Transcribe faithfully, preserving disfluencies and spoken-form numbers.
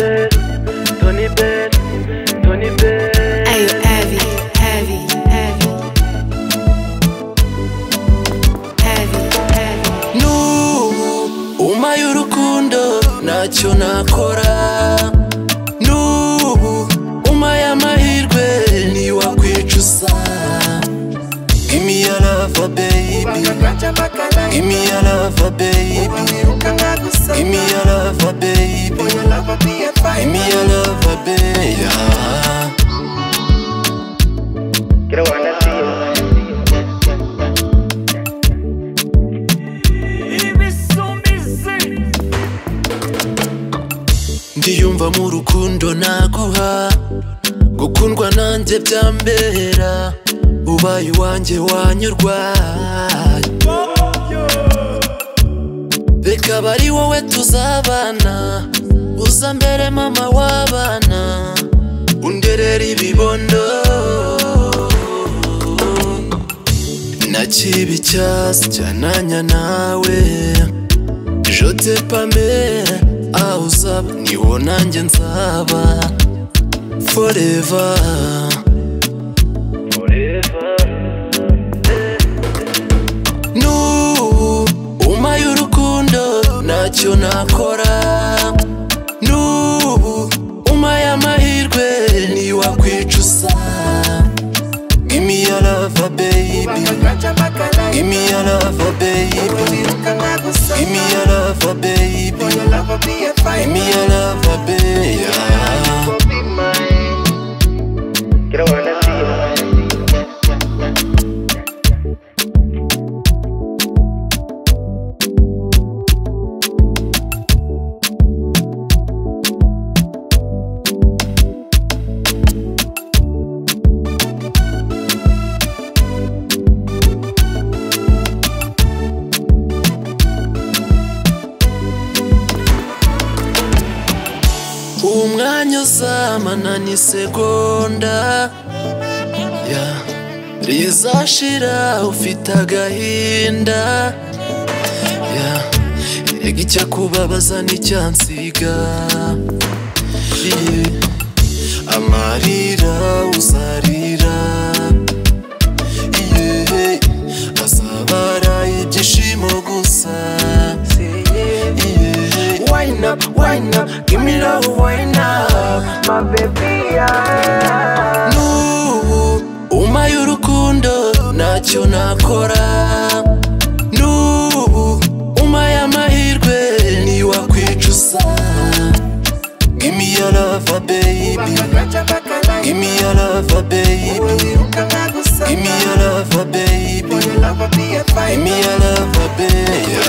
Ben, Tony Ben, Tony Ben. Ayo, heavy, heavy, heavy, heavy, heavy. N'ubu umpaye urukundo ntacyo nakora, n'ubu umpaye amahirwe ntiwakwicuza. Give me your love, baby. Give me your love, baby. Give me your love, baby. Give me your love, baby. Quiero ganar ndiyumva mu rukundo naguha, gukundwa nanjye byambera, ubaye iwanjye wanyurwa. Reka bari wowe tuzabana, uza mbere mama w'abana, underera ibibondo. Nakibi cyasi cyananya nawe, je te pame, aho uzaba niho nanjye nzaba forever. N'ubu umpaye urukundo ntacyo nakora, n'ubu umpaye amahirwe ntiwakwicuza. Give me your love, baby. Give me your love, baby. Give me your love, baby. Give me your love, baby. Quiero ganar umwanya uzamana ni segonda, yeah. Rizashira ufite agahinda, yeah. Erega icyakubabaza n'icyansiga, yeah. Amarira uzarira, yeah. Azabara ibyishimo gusa. Wine up, wine up, give me love, wine up, my baby, yeah. N'ubu umpaye urukundo ntacyo nakora, n'ubu umpaye amahirwe ntiwakwicuza. Give me your love, baby. Give me your love, baby. Give me your love, baby. Give me your love, baby.